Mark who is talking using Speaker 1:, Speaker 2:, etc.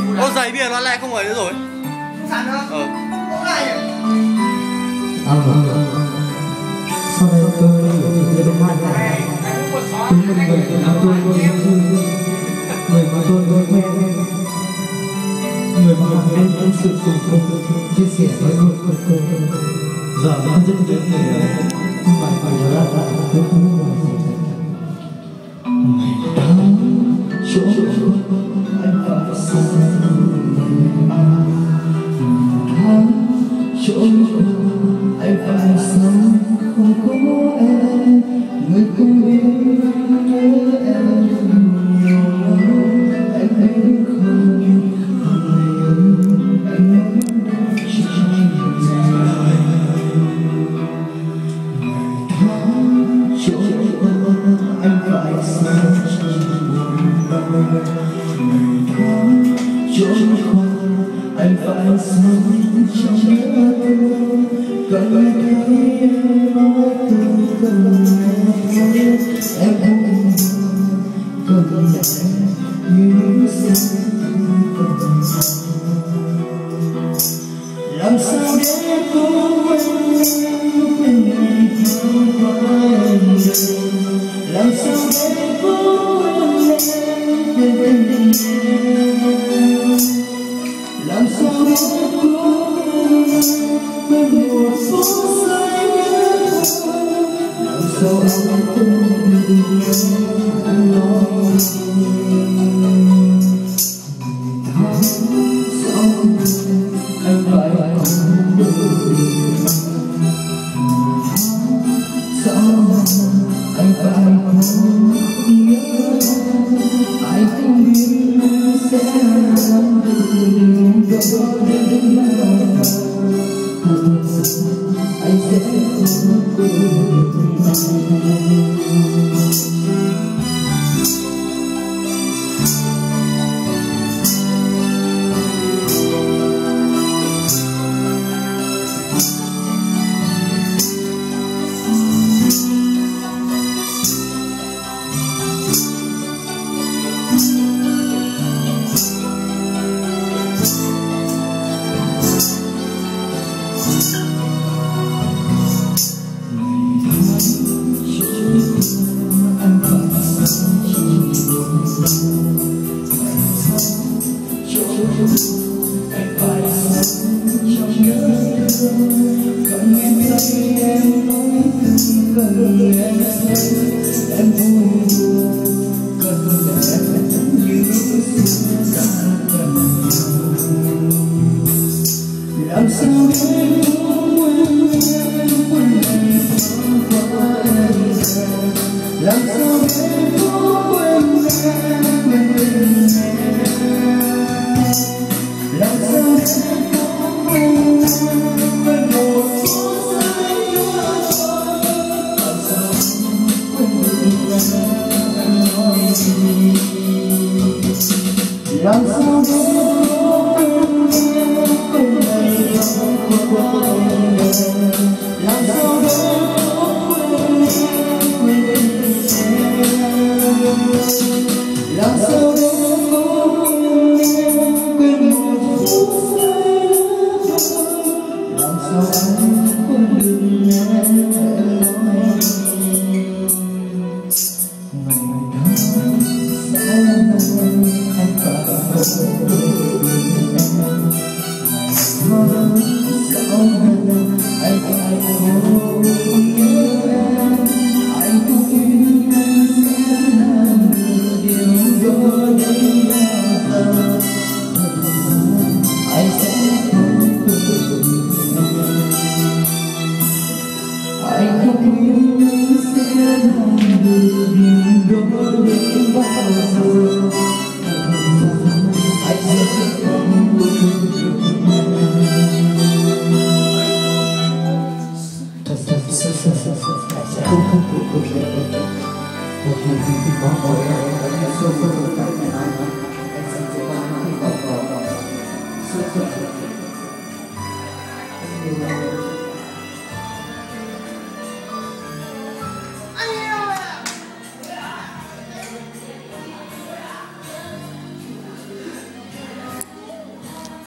Speaker 1: Ô giày bia nó lại không ấy nữa rồi.
Speaker 2: Không sẵn nữa. Không lại nhỉ?
Speaker 3: Sau đây tôi đưa đến hai ngày chúng mình người mà tôi quen, người mà hàng đêm sự cùng chia sẻ với tôi. Giờ nó rất nhiều người không phải nhớ ra tôi không ngoài ngày tháng chỗ anh phải xa, chỗ anh phải sống không có em, người không biết nhớ em nhiều lắm. Anh thấy không anh nói chỉ ngày tháng chỗ anh phải sống trong buồn đau, ngày tháng chỗ anh phải sống trong nhớ thương. Cần thấy em nói từng câu nghe em cần lẽ như sẽ làm sao để cố quên em ngày tháng qua em được, làm sao để cố quên em quên em, làm sao để cố quên một phút giây nhớ thương, làm sao anh không được anh nói tháng sau anh phải không được sao anh phải không nhớ ai không biết sẽ làm được đó đến nào anh sẽ không quên anh phải sống trong nhớ thương. Cần nghe thấy em nói từng cần nghe thấy em vui buồn, cần em như xưa ta cần làm sao để quên em quên ngày tháng qua em, làm sao để quên em quên em, làm sao để quên quên một phút giây nhớ thương, làm sao quên anh nói gì, làm sao để quên ngày tháng qua em, làm sao để quên em, làm sao để quên một phút giây nhớ thương, làm sao anh không được nghe em nói ngày tháng sau anh phải không được em, ngày tháng sau anh phải không